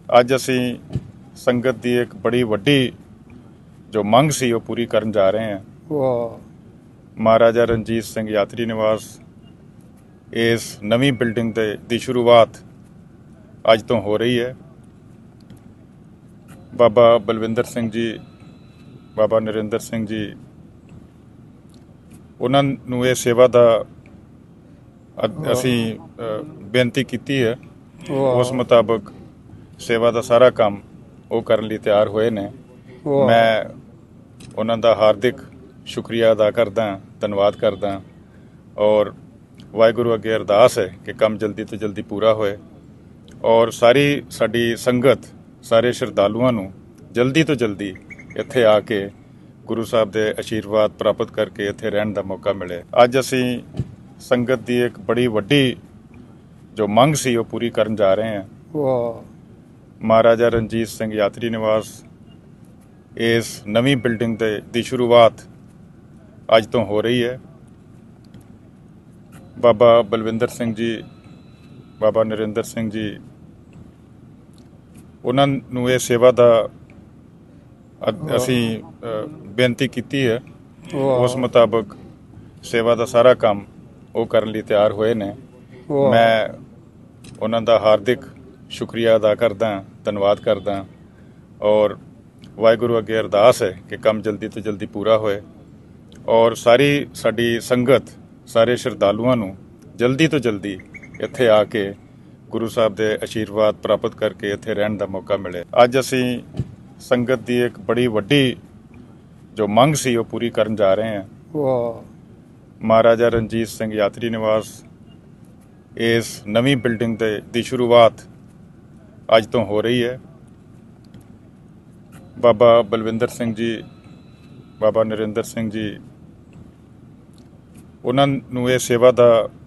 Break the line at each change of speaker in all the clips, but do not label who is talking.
ਅੱਜ ਅਸੀਂ ਸੰਗਤ ਦੀ ਇੱਕ ਬੜੀ ਵੱਡੀ ਜੋ ਮੰਗ ਸੀ ਉਹ ਪੂਰੀ ਕਰਨ ਜਾ ਰਹੇ ਹਾਂ।
ਵਾਹ।
ਮਹਾਰਾਜਾ ਰਣਜੀਤ ਸਿੰਘ ਯਾਤਰੀ ਨਿਵਾਸ ਇਸ ਨਵੀਂ ਬਿਲਡਿੰਗ ਦੀ ਸ਼ੁਰੂਆਤ ਅੱਜ ਤੋਂ ਹੋ ਰਹੀ ਹੈ। ਬਾਬਾ ਬਲਵਿੰਦਰ ਸਿੰਘ ਜੀ, ਬਾਬਾ ਨਰਿੰਦਰ ਸਿੰਘ ਜੀ, ਉਹਨਾਂ ਨੂੰ ਇਹ ਸੇਵਾ ਦਾ ਅਸੀਂ ਬੇਨਤੀ ਕੀਤੀ ਹੈ। ਉਸ ਮੁਤਾਬਕ ਸੇਵਾ ਦਾ ਸਾਰਾ ਕੰਮ ਉਹ ਕਰਨ ਲਈ ਤਿਆਰ ਹੋਏ ਨੇ। ਮੈਂ ਉਹਨਾਂ ਦਾ ਹਾਰਦਿਕ ਸ਼ੁਕਰੀਆ ਅਦਾ ਕਰਦਾ, ਧੰਨਵਾਦ ਕਰਦਾ ਔਰ ਵਾਹਿਗੁਰੂ ਅੱਗੇ ਅਰਦਾਸ ਹੈ ਕਿ ਕੰਮ ਜਲਦੀ ਤੋਂ ਜਲਦੀ ਪੂਰਾ ਹੋਏ ਔਰ ਸਾਰੀ ਸਾਡੀ ਸੰਗਤ, ਸਾਰੇ ਸ਼ਰਧਾਲੂਆਂ ਨੂੰ ਜਲਦੀ ਤੋਂ ਜਲਦੀ ਇੱਥੇ ਆ ਕੇ ਗੁਰੂ ਸਾਹਿਬ ਦੇ ਆਸ਼ੀਰਵਾਦ ਪ੍ਰਾਪਤ ਕਰਕੇ ਇੱਥੇ ਰਹਿਣ ਦਾ ਮੌਕਾ ਮਿਲੇ। ਅੱਜ ਅਸੀਂ ਸੰਗਤ ਦੀ ਇੱਕ ਬੜੀ ਵੱਡੀ ਜੋ ਮੰਗ ਸੀ ਉਹ ਪੂਰੀ ਕਰਨ ਜਾ ਰਹੇ ਹਾਂ।
ਵਾਹ।
ਮਹਾਰਾਜਾ ਰਣਜੀਤ ਸਿੰਘ ਯਾਤਰੀ ਨਿਵਾਸ ਇਸ ਨਵੀਂ ਬਿਲਡਿੰਗ ਦੀ ਸ਼ੁਰੂਆਤ ਅੱਜ ਤੋਂ ਹੋ ਰਹੀ ਹੈ। ਬਾਬਾ ਬਲਵਿੰਦਰ ਸਿੰਘ ਜੀ, ਬਾਬਾ ਨਰਿੰਦਰ ਸਿੰਘ ਜੀ, ਉਹਨਾਂ ਨੂੰ ਇਹ ਸੇਵਾ ਦਾ ਅਸੀਂ ਬੇਨਤੀ ਕੀਤੀ ਹੈ। ਉਸ ਮੁਤਾਬਕ ਸੇਵਾ ਦਾ ਸਾਰਾ ਕੰਮ ਉਹ ਕਰਨ ਲਈ ਤਿਆਰ ਹੋਏ ਨੇ। ਮੈਂ ਉਹਨਾਂ ਦਾ ਹਾਰਦਿਕ ਸ਼ੁਕਰੀਆ ਅਦਾ ਕਰਦਾ, ਧੰਨਵਾਦ ਕਰਦਾ ਔਰ ਵਾਹਿਗੁਰੂ ਅੱਗੇ ਅਰਦਾਸ ਹੈ ਕਿ ਕੰਮ ਜਲਦੀ ਤੋਂ ਜਲਦੀ ਪੂਰਾ ਹੋਏ ਔਰ ਸਾਰੀ ਸਾਡੀ ਸੰਗਤ, ਸਾਰੇ ਸ਼ਰਧਾਲੂਆਂ ਨੂੰ ਜਲਦੀ ਤੋਂ ਜਲਦੀ ਇੱਥੇ ਆ ਕੇ ਗੁਰੂ ਸਾਹਿਬ ਦੇ ਆਸ਼ੀਰਵਾਦ ਪ੍ਰਾਪਤ ਕਰਕੇ ਇੱਥੇ ਰਹਿਣ ਦਾ ਮੌਕਾ ਮਿਲੇ। ਅੱਜ ਅਸੀਂ ਸੰਗਤ ਦੀ ਇੱਕ ਬੜੀ ਵੱਡੀ ਜੋ ਮੰਗ ਸੀ ਉਹ ਪੂਰੀ ਕਰਨ ਜਾ ਰਹੇ ਹਾਂ।
ਵਾਹ।
ਮਹਾਰਾਜਾ ਰਣਜੀਤ ਸਿੰਘ ਯਾਤਰੀ ਨਿਵਾਸ ਇਸ ਨਵੀਂ ਬਿਲਡਿੰਗ ਦੀ ਸ਼ੁਰੂਆਤ ਅੱਜ ਤੋਂ ਹੋ ਰਹੀ ਹੈ। ਬਾਬਾ ਬਲਵਿੰਦਰ ਸਿੰਘ ਜੀ, ਬਾਬਾ ਨਰਿੰਦਰ ਸਿੰਘ ਜੀ, ਉਹਨਾਂ ਨੂੰ ਇਹ ਸੇਵਾ ਦਾ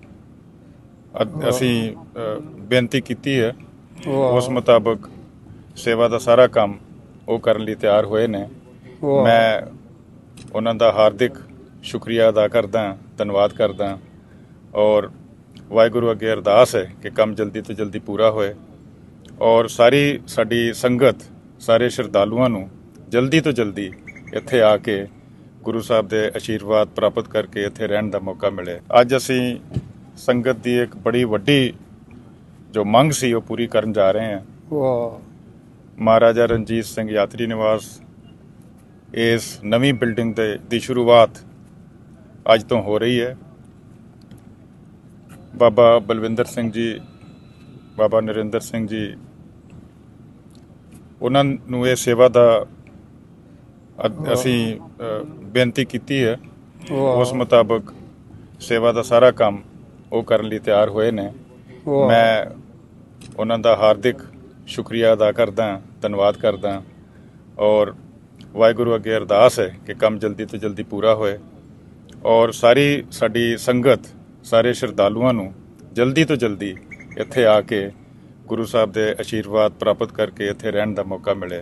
ਅਸੀਂ ਬੇਨਤੀ ਕੀਤੀ ਹੈ। ਉਸ ਮੁਤਾਬਕ ਸੇਵਾ ਦਾ ਸਾਰਾ ਕੰਮ ਉਹ ਕਰਨ ਲਈ ਤਿਆਰ ਹੋਏ ਨੇ। ਮੈਂ ਉਹਨਾਂ ਦਾ ਹਾਰਦਿਕ ਸ਼ੁਕਰੀਆ ਅਦਾ ਕਰਦਾ, ਧੰਨਵਾਦ ਕਰਦਾ ਔਰ ਵਾਹਿਗੁਰੂ ਅੱਗੇ ਅਰਦਾਸ ਹੈ ਕਿ ਕੰਮ ਜਲਦੀ ਤੋਂ ਜਲਦੀ ਪੂਰਾ ਹੋਏ ਔਰ ਸਾਰੀ ਸਾਡੀ ਸੰਗਤ, ਸਾਰੇ ਸ਼ਰਧਾਲੂਆਂ ਨੂੰ ਜਲਦੀ ਤੋਂ ਜਲਦੀ ਇੱਥੇ ਆ ਕੇ ਗੁਰੂ ਸਾਹਿਬ ਦੇ ਆਸ਼ੀਰਵਾਦ ਪ੍ਰਾਪਤ ਕਰਕੇ ਇੱਥੇ ਰਹਿਣ ਦਾ ਮੌਕਾ ਮਿਲੇ। ਅੱਜ ਅਸੀਂ ਸੰਗਤ ਦੀ ਇੱਕ ਬੜੀ ਵੱਡੀ ਜੋ ਮੰਗ ਸੀ ਉਹ ਪੂਰੀ ਕਰਨ ਜਾ ਰਹੇ ਹਾਂ।
ਵਾਹ।
ਮਹਾਰਾਜਾ ਰਣਜੀਤ ਸਿੰਘ ਯਾਤਰੀ ਨਿਵਾਸ ਇਸ ਨਵੀਂ ਬਿਲਡਿੰਗ ਦੀ ਸ਼ੁਰੂਆਤ ਅੱਜ ਤੋਂ ਹੋ ਰਹੀ ਹੈ। ਬਾਬਾ ਬਲਵਿੰਦਰ ਸਿੰਘ ਜੀ, ਬਾਬਾ ਨਰਿੰਦਰ ਸਿੰਘ ਜੀ, ਉਹਨਾਂ ਨੂੰ ਇਹ ਸੇਵਾ ਦਾ ਅਸੀਂ ਬੇਨਤੀ ਕੀਤੀ ਹੈ। ਉਸ ਮੁਤਾਬਕ ਸੇਵਾ ਦਾ ਸਾਰਾ ਕੰਮ ਉਹ ਕਰਨ ਲਈ ਤਿਆਰ ਹੋਏ ਨੇ। ਮੈਂ ਉਹਨਾਂ ਦਾ ਹਾਰਦਿਕ ਸ਼ੁਕਰੀਆ ਅਦਾ ਕਰਦਾ, ਧੰਨਵਾਦ ਕਰਦਾ ਔਰ ਵਾਹਿਗੁਰੂ ਅੱਗੇ ਅਰਦਾਸ ਹੈ ਕਿ ਕੰਮ ਜਲਦੀ ਤੋਂ ਜਲਦੀ ਪੂਰਾ ਹੋਏ ਔਰ ਸਾਰੀ ਸਾਡੀ ਸੰਗਤ, ਸਾਰੇ ਸ਼ਰਧਾਲੂਆਂ ਨੂੰ ਜਲਦੀ ਤੋਂ ਜਲਦੀ ਇੱਥੇ ਆ ਕੇ ਗੁਰੂ ਸਾਹਿਬ ਦੇ ਆਸ਼ੀਰਵਾਦ ਪ੍ਰਾਪਤ ਕਰਕੇ ਇੱਥੇ ਰਹਿਣ ਦਾ ਮੌਕਾ ਮਿਲੇ।